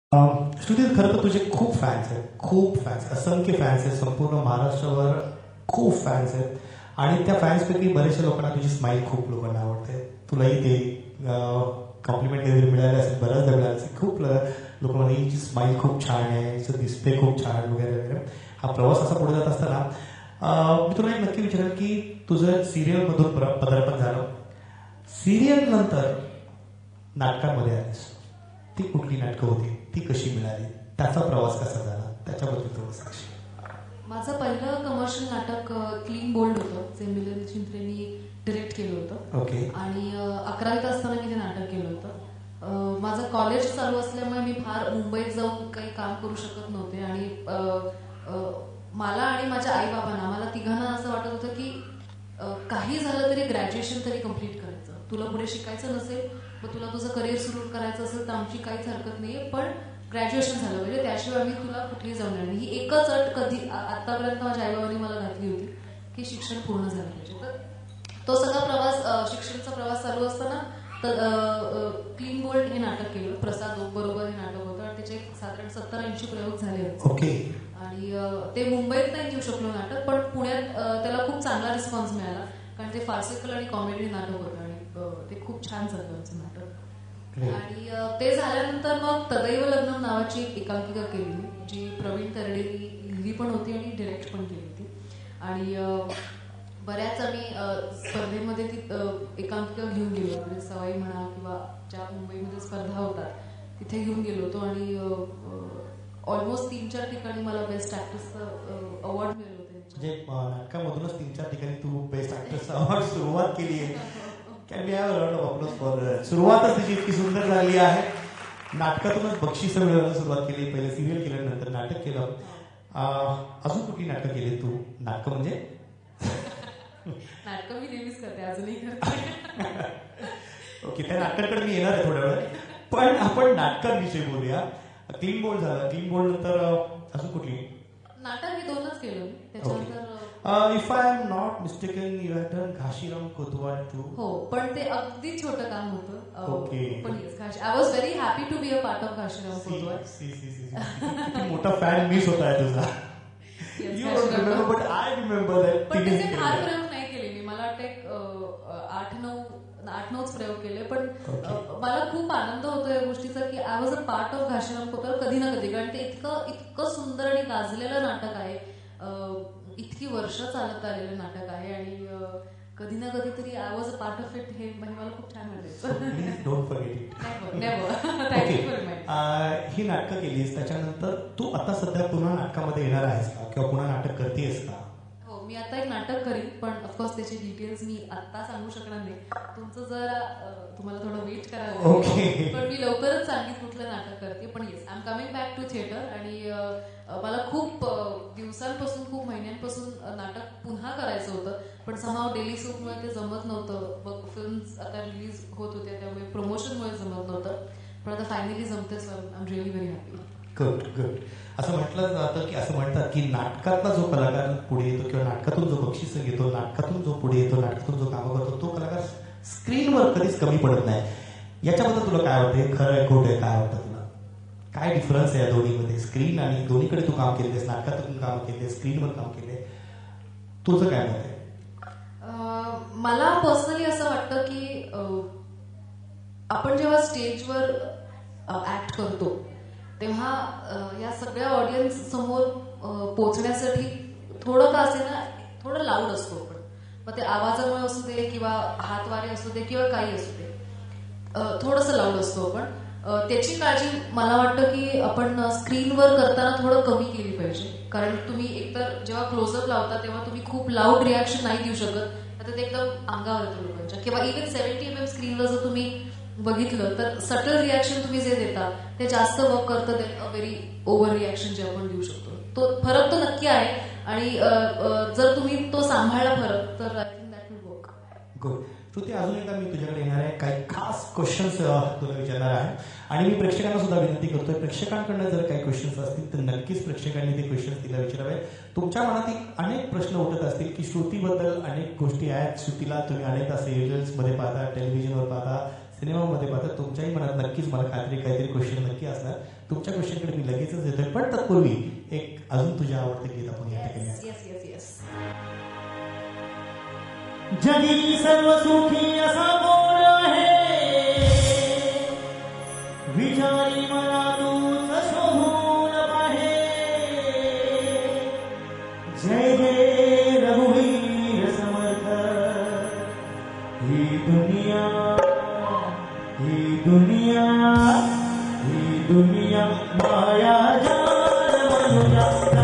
श्रुती, खरं तर तुझे खूप फॅन्स आहेत, खूप फॅन्स, असंख्य फॅन्स आहेत, संपूर्ण महाराष्ट्रावर खूप फॅन्स आहेत. आणि त्या फॅन्सपैकी बऱ्याचशा लोकांना तुझी स्माईल खूप लोकांना आवडते. तुलाही ते कॉम्प्लिमेंट वगैरे मिळाले असेल, बऱ्याचदा मिळाले असेल. खूप लोक म्हणजे हिची स्माईल खूप छान आहे, हिचं दिसते खूप छान वगैरे वगैरे. हा प्रवास असा पुढे जात असताना मी तुला एक नक्की विचारेन की तुझं सिरियलमधून पदार्पण झालं, सिरियल नंतर नाटकामध्ये आलीस. ती कुठली नाटकं होती, ती कशी मिळाली, त्याचा प्रवास कसा झाला, त्याच्याबद्दल थोडं सांगशील? माझं पहिलं कमर्शियल नाटक क्लीन बोल्ड होतं, जे मिलिंद चिंत्रेंनी डिरेक्ट केलं होतं. ओके. आणि 11वीत असताना मी ते नाटक केलं होतं. माझं कॉलेज चालू असल्यामुळे मी फार मुंबईत जाऊन काही काम करू शकत नव्हते. आणि मला आणि माझ्या आई बाबांना, मला तिघांना असं वाटत होतं की काही झालं तरी ग्रॅज्युएशन तरी कम्प्लीट करायचं. तुला पुढे शिकायचं नसेल, मग तुला तुझं करिअर सुरू करायचं असेल तर आमची काहीच हरकत नाहीये, पण ग्रॅज्युएशन झालं पाहिजे, त्याशिवाय आम्ही तुला कुठेही जाऊन येणार नाही. ही एकच अट कधी आतापर्यंत माझ्या आईबाबांनी मला घातली होती की शिक्षण पूर्ण झालं पाहिजे. तर तो सगळा प्रवास, शिक्षणाचा प्रवास चालू असताना क्लीन बोल्ड हे नाटक केलं. प्रसाद बरोबर हे नाटक होतं आणि त्याचे साधारण 70-80 प्रयोग झाले होते. ओके. आणि ते मुंबईत नाही घेऊ शकलो नाटक, पण पुण्यात त्याला खूप चांगला रिस्पॉन्स मिळाला, कारण ते फार्सिकल आणि कॉमेडी नाटक होतं आणि ते खूप छान झालं आमचं नाटक. आणि ते झाल्यानंतर मग तदैव लग्नम नावाची एक एकांकिका केली, जी प्रवीण तरडेंनी लिहिली पण होती आणि डिरेक्ट पण केली होती. आणि बऱ्याच आम्ही स्पर्धेमध्ये ती एकांकिका घेऊन गेलो, म्हणजे सवाई म्हणा किंवा ज्या मुंबईमध्ये स्पर्धा होतात तिथे घेऊन गेलो होतो. आणि ऑलमोस्ट 3-4 ठिकाणी मला बेस्ट ऍक्ट्रेसचं अवॉर्ड मिळालं होतं. म्हणजे नाटकामधूनच 3-4 ठिकाणी तू बेस्ट ऍक्ट्रेसचा अवॉर्ड सुरुवात केली आहे. Can we have a lot of applause for. सुरुवातच तिची इतकी सुंदर झाली आहे. नाटकातूनच बक्षिसं मिळवायला सुरुवात केली. पहिले सिरियल केलं, नंतर नाटक केलं. अजून कुठली नाटकं केली तू? नाटकं म्हणजे नाटकं मी नेहमीच करते, अजूनही करते. ओके, त्या नाटकाकडे मी येणार आहे थोड्या वेळात, पण आपण नाटकांविषयी बोलूया. क्लीन बोल्ड झालं, क्लीन बोल्ड नंतर अजून कुठली नाटक? मी 2च केलं. त्याच्यानंतर if I am not mistaken you have done Ghashiram Kotwal too. हो, पण ते अगदी छोटं काम होतं. ओके. पण I was very happy to be a part of Ghashiram Kotwal. किती मोठा फॅन मीच होता आहे तुझा. You don't remember but I remember that. पण त्याचे फार प्रयोग नाही केले मी. मला वाटतं एक 8-9च प्रयोग केले. पण मला खूप आनंद होतो या गोष्टीचा की I was a part of Ghashiram Kotwal कधी ना कधी, कारण ते इतकं सुंदर आणि गाजलेलं नाटक आहे, इतकी वर्ष चालत आलेलं नाटक आहे, आणि कधी ना कधी तरी I was a part of it. हे मला खूप छान वाटायचं. Please don't forget it. Never. Thank you for reminding. ही नाटकं केलीस, त्याच्यानंतर तू आता सध्या पुन्हा नाटकामध्ये येणार आहेस का, किंवा पुन्हा नाटक करतेस का? हो, मी आता एक नाटक करीन, पण ऑफकोर्स त्याचे डिटेल्स मी आता सांगू शकणार नाही. तुमचं जरा तुम्हाला थोडं वेट करावं लागेल, पण मी लवकरच सांगेन कुठलं नाटक करते. पण yes, I am coming back to theatre. आणि मला खूप दिवसांपासून, खूप महिन्यांपासून नाटक पुन्हा करायचं होतं, पण समहाव डेली सोपमुळे ते जमत नव्हतं. मग फिल्म्स आता रिलीज होत होत्या, त्यामुळे प्रमोशनमुळे जमत नव्हतं. पण आता फायनली जमते, so I am really very happy. Good good. असं म्हटलं जातं की, असं म्हणतात की नाटकातला जो कलाकार पुढे येतो, किंवा नाटकातून जो बक्षीस घेतो, नाटकातून जो पुढे येतो, नाटकातून जो काम करतो, तो कलाकार स्क्रीनवर कधीच कमी पडत नाही. याच्याबद्दल तुला काय वाटतं? खरं आहे, खोटं आहे, काय वाटतं तुला? काय डिफरन्स आहे या दोन्हीमध्ये? स्क्रीन आणि दोन्हीकडे तू काम केलेस, नाटकातून काम केले, स्क्रीनवर काम केले, तुझं काय मत आहे? मला पर्सनली असं वाटतं की आपण जेव्हा स्टेजवर ऍक्ट करतो तेव्हा या सगळ्या ऑडियन्स समोर पोहोचण्यासाठी थोडं का असेना थोडं लाऊड असतो आपण. मग ते आवाजामुळे असू दे, किंवा हातवारे असू दे, किंवा काही असू दे, थोडंसं लाऊड असतो आपण. त्याची काळजी मला वाटतं की आपण स्क्रीनवर करताना थोडं कमी केली पाहिजे, कारण तुम्ही एकतर जेव्हा क्लोजअप लावता तेव्हा तुम्ही खूप लाऊड रिॲक्शन नाही देऊ शकत, आता ते एकदम अंगावर येतं लोकांच्या. किंवा इव्हन 70 mm स्क्रीनवर जर तुम्ही बघितलं तर सटल रिॲक्शन तुम्ही जे देता ते जास्त वर्क करतं than a very over reaction जे आपण देऊ शकतो. तो फरक तो नक्की आहे, आणि जर तुम्ही तो सांभाळला फरक, तर I think that will work. Good. Shruti, अजून एकदा मी तुझ्याकडे येणार आहे, काही खास क्वेश्चन्स तुला विचारणार आहे, आणि मी प्रेक्षकांना सुद्धा विनंती करतोय, प्रेक्षकांकडनं जर काही क्वेश्चन्स असतील तर नक्कीच प्रेक्षकांनी ते क्वेश्चन्स तिला विचारावे. तुमच्या मनात अनेक प्रश्न उठत असतील की श्रुतीबद्दल अनेक गोष्टी आहेत, श्रुतीला तुम्ही अनेकदा सिरियल्समध्ये पाहता, टेलिव्हिजनवर पाहता, सिनेमामध्ये पाहता, तुमच्याही मनात नक्कीच मला काहीतरी क्वेश्चन नक्की असणार. तुमच्या क्वेश्चनकडे मी लगेचच येतोय, पण तत्पूर्वी एक अजून तुझ्या आवडतं गीत आपण या ठिकाणी जगी सर्व सुखी असा कोण आहे, विचारी मला तूच शोधून पाहे. जय जय रघुवीर समर्थ. ही दुनिया ही दुनिया ही दुनिया माया जाल मनुजा